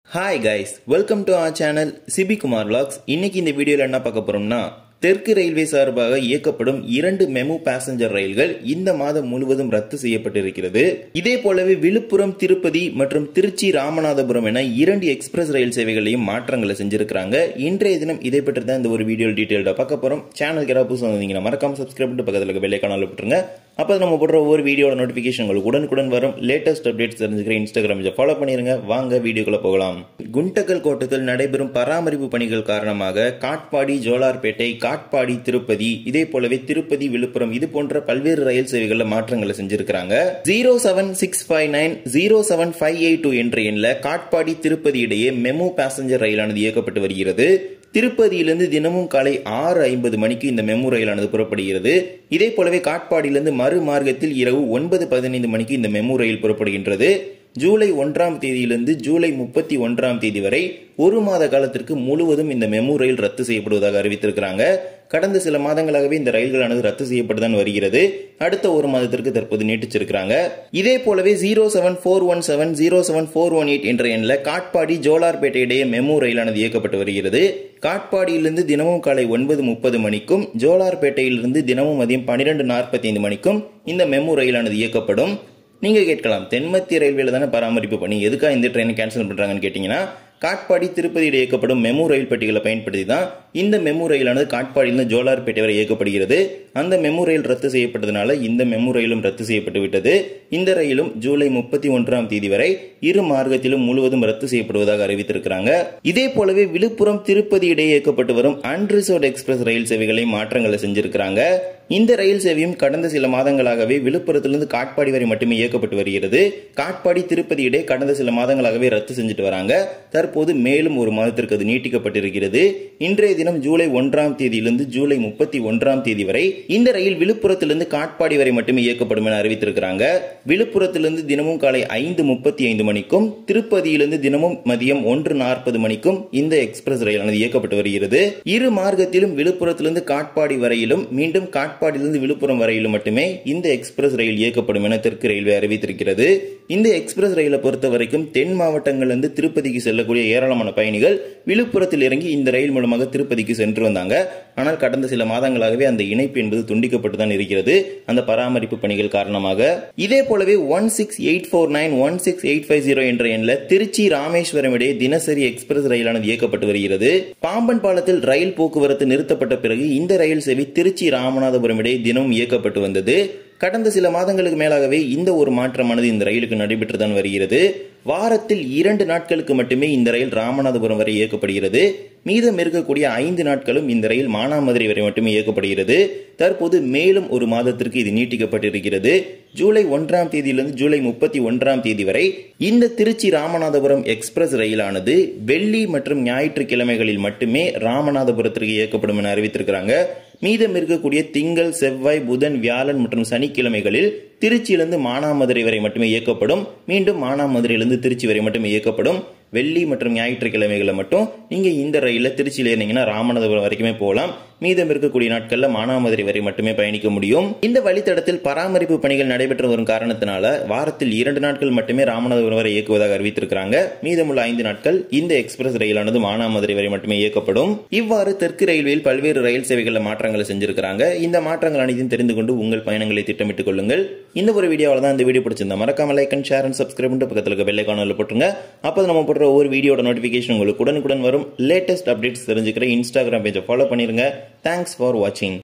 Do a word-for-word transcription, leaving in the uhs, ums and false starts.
Hi guys, welcome to our channel Sibi Kumar vlogs. இன்னைக்கு இந்த வீடியோல என்ன பார்க்க போறோம்னா தெற்கு ரயில்வே சார்பாக இயக்கப்படும் இரண்டு மெமு பாசஞ்சர் ரயில்கள் இந்த மாதம் முழுவதும் ரத்து செய்யப்பட்டிருக்கிறது. இதே போலவே விழுப்புரம் திருப்பதி மற்றும் திருச்சி ராமநாதபுரம் என இரண்டு எக்ஸ்பிரஸ் ரயில் சேவைகளையும் மாற்றங்களை செஞ்சிருக்காங்க. இன்றைய தினம் இதை பற்றி தான் இந்த ஒரு வீடியோ டீடைலா பார்க்க போறோம். சேனலுக்கு யாராவது புதுசா வந்தீங்கன்னா மறக்காம சப்ஸ்கிரைப் பண்ணிட்டு பக்கத்துல இருக்க பெல் ஐகானை அழுத்துங்க. அப்போ நம்ம போடுற ஒவ்வொரு வீடியோட நோட்டிபிகேஷன் உங்களுக்கு உடனுக்குடன் வரும். லேட்டஸ்ட் அப்டேட்ஸ் தெரிஞ்சுக்கிற இன்ஸ்டாகிராம் ஃபாலோ பண்ணிருங்க. வாங்க வீடியோக்குள்ள போகலாம். குண்டக்கல் கோட்டத்தில் நடைபெறும் பராமரிப்பு பணிகள் காரணமாக காட்பாடி, ஜோலார்பேட்டை, காட்பாடி, திருப்பதி, இதே போலவே திருப்பதி, விழுப்புரம் இது போன்ற பல்வேறு ரயில் சேவைகள்ல மாற்றங்களை செஞ்சிருக்காங்க. Zero seven six five nine zero seven five eight two என்ற எண்ணில் காட்பாடி திருப்பதி இடையே மெமு பாசஞ்சர் ரயிலானது இயக்கப்பட்டு வருகிறது. திருப்பதியிலிருந்து தினமும் காலை ஆறு ஐம்பது மணிக்கு இந்த மெமு ரயிலானது புறப்படுகிறது. இதே போலவே காட்பாடியிலிருந்து மறு மார்க்கத்தில் இரவு ஒன்பது பதினைந்து மணிக்கு இந்த மெமு ரயில் புறப்படுகின்றது. ஜூலை ஒன்றாம் தேதியிலிருந்து ஜூலை முப்பத்தி ஒன்றாம் தேதி வரை ஒரு மாத காலத்திற்கு முழுவதும் இந்த மெமு ரயில் ரத்து செய்யப்படுவதாக அறிவித்திருக்கிறாங்க. கடந்த சில மாதங்களாகவே இந்த ரயில்களானது ரத்து செய்யப்பட்டுதான் வருகிறது. அடுத்த ஒரு மாதத்திற்கு தற்போது நீட்டிச்சிருக்கிறாங்க. இதே போலவே zero seven four one seven zero seven four one eight என்ற எண்ணில் காட்பாடி, ஜோலார்பேட்டை இடையே மெமு ரயிலானது இயக்கப்பட்டு வருகிறது. காட்பாடியிலிருந்து தினமும் காலை ஒன்பது முப்பது மணிக்கும், ஜோலார்பேட்டையிலிருந்து தினமும் மதியம் பன்னிரண்டு நாற்பத்தி ஐந்து மணிக்கும் இந்த மெமு ரயிலானது இயக்கப்படும். நீங்க கேட்கலாம், தென்மத்திய ரயில்வேல தானே பராமரிப்பு பண்ணி எதுக்காக இந்த ட்ரெயினை கேன்சல் பண்றாங்கன்னு கேட்டீங்கன்னா, காட்பாடி திருப்பதியில் இயக்கப்படும் மெமு ரயில் பெட்டிகளை பயன்படுத்தி தான் இந்த மெமு ரயிலானது காட்பாடியிலிருந்து ஜோலார்பேட்டை வரை இயக்கப்படுகிறது. அந்த மெமு ரயில் ரத்து செய்யப்பட்டதுனால இந்த மெமு ரயிலும் ரத்து செய்யப்பட்டு விட்டது. இந்த ரயிலும் ஜூலை முப்பத்தி ஒன்றாம் தேதி வரை இரு மார்க்கத்திலும் முழுவதும் ரத்து செய்யப்படுவதாக அறிவித்திருக்கிறாங்க. இதே போலவே விழுப்புரம் திருப்பதி இடையே இயக்கப்பட்டு வரும் அன்ரிசர்வ்ட் எக்ஸ்பிரஸ் ரயில் சேவைகளை மாற்றங்களை செஞ்சிருக்கிறாங்க. இந்த ரயில் சேவையும் கடந்த சில மாதங்களாகவே விழுப்புரத்திலிருந்து காட்பாடி வரை மட்டுமே இயக்கப்பட்டு வருகிறது. காட்பாடி திருப்பதி இடையே கடந்த சில மாதங்களாகவே ரத்து செஞ்சுட்டு வராங்க. தற்போது மேலும் ஒரு மாதத்திற்கு அது நீட்டிக்கப்பட்டிருக்கிறது. இன்றைய தினம் ஜூலை ஒன்றாம் தேதியிலிருந்து ஜூலை முப்பத்தி ஒன்றாம் தேதி வரை இந்த ரயில் விழுப்புரத்திலிருந்து காட்பாடி வரை மட்டுமே இயக்கப்படும் என அறிவித்திருக்கிறாங்க. விழுப்புரத்திலிருந்து தினமும் காலை ஐந்து முப்பத்தி ஐந்து மணிக்கும், திருப்பதியிலிருந்து தினமும் மதியம் ஒன்று நாற்பது மணிக்கும் இந்த எக்ஸ்பிரஸ் ரயிலானது இயக்கப்பட்டு வருகிறது. இரு மார்க்கத்திலும் விழுப்புரத்திலிருந்து காட்பாடி வரையிலும், மீண்டும் காட்பாடியிலிருந்து விழுப்புரம் வரையிலும் மட்டுமே இந்த எக்ஸ்பிரஸ் ரயில் இயக்கப்படும் என தெற்கு ரயில்வே அறிவித்திருக்கிறது. இந்த எக்ஸ்பிரஸ் ரயிலை பொறுத்த வரைக்கும் தென் மாவட்டங்களிலிருந்து திருப்பதிக்கு செல்லக்கூடிய ஏராளமான பயணிகள் விழுப்புரத்தில் இறங்கி இந்த ரயில் மூலமாக திருப்பதிக்கு சென்று வந்தாங்க. ஆனால் கடந்த சில மாதங்களாகவே அந்த இணைப்பு என்பது துண்டிக்கப்பட்டுதான் இருக்கிறது, அந்த பராமரிப்பு பணிகள் காரணமாக. இதே போலவே one six eight four nine one six eight five zero என்ற எண்ணில் திருச்சி ராமேஸ்வரம் இடையே தினசரி எக்ஸ்பிரஸ் ரயிலானது இயக்கப்பட்டு வருகிறது. பாம்பன் பாலத்தில் ரயில் போக்குவரத்து நிறுத்தப்பட்ட பிறகு இந்த ரயில் சேவை திருச்சி ராமநாதபுரம் இடையே தினமும் இயக்கப்பட்டு வந்தது. கடந்த சில மாதங்களுக்கு மேலாகவே இந்த ஒரு மாற்றமானது இந்த ரயிலுக்கு நடைபெற்றுதான் வருகிறது. வாரத்தில் இரண்டு நாட்களுக்கு மட்டுமே இந்த ரயில் ராமநாதபுரம் வரை இயக்கப்படுகிறது. மீதம் இருக்கக்கூடிய ஐந்து நாட்களும் இந்த ரயில் மானாமதுரை வரை மட்டுமே இயக்கப்படுகிறது. தற்போது மேலும் ஒரு மாதத்திற்கு இது நீட்டிக்கப்பட்டிருக்கிறது. ஜூலை ஒன்றாம் தேதியிலிருந்து ஜூலை முப்பத்தி ஒன்றாம் தேதி வரை இந்த திருச்சி ராமநாதபுரம் எக்ஸ்பிரஸ் ரயிலானது வெள்ளி மற்றும் ஞாயிற்றுக்கிழமைகளில் மட்டுமே ராமநாதபுரத்திற்கு இயக்கப்படும் என அறிவித்திருக்கிறாங்க. மீதம் இருக்கக்கூடிய திங்கள், செவ்வாய், புதன், வியாழன் மற்றும் சனிக்கிழமைகளில் திருச்சியிலிருந்து மானாமதுரை வரை மட்டுமே இயக்கப்படும். மீண்டும் மானாமதுரையிலிருந்து திருச்சி வரை மட்டுமே இயக்கப்படும். வெள்ளி மற்றும் ஞாயிற்றுக்கிழமைகளை மட்டும் நீங்க இந்த ரயில திருச்சியில இருந்தீங்கன்னா ராமநாதபுரம் வரைக்குமே போகலாம். மீதம் இருக்கக்கூடிய நாட்கள்ல மானாமதுரை வரை மட்டுமே பயணிக்க முடியும். இந்த வழித்தடத்தில் பராமரிப்பு பணிகள் நடைபெற்று வரும் காரணத்தினால வாரத்தில் இரண்டு நாட்கள் மட்டுமே ராமநாதபுரம் வரை இயக்குவதாக அறிவித்திருக்கிறாங்க. மீதமுள்ள ஐந்து நாட்கள் இந்த எக்ஸ்பிரஸ் ரயிலானது மானாமதுரை வரை மட்டுமே இயக்கப்படும். இவ்வாறு தெற்கு ரயில்வேயில் பல்வேறு ரயில் சேவைகளில் மாற்றங்களை செஞ்சிருக்கிறாங்க. இந்த மாற்றங்கள் அனைத்தையும் தெரிந்து கொண்டு உங்கள் பயணங்களை திட்டமிட்டுக் கொள்ளுங்கள். இந்த ஒரு வீடியோவில் தான் இந்த வீடியோ பிடிச்சிருந்தா மறக்காம like and share and subscribe பண்ணிட்டு பக்கத்துல இருக்க பெல் ஐகானை போட்டுருங்க. அப்போ நம்ம போடுற ஒவ்வொரு வீடியோட நோட்டிபிகேஷன் உங்களுக்கு உடனுக்குடன் வரும். லேட்டஸ்ட் அப்டேட்ஸ் தெரிஞ்சுக்கிற இன்ஸ்டாகிராம் பேஜை ஃபாலோ பண்ணிருங்க. Thanks for watching.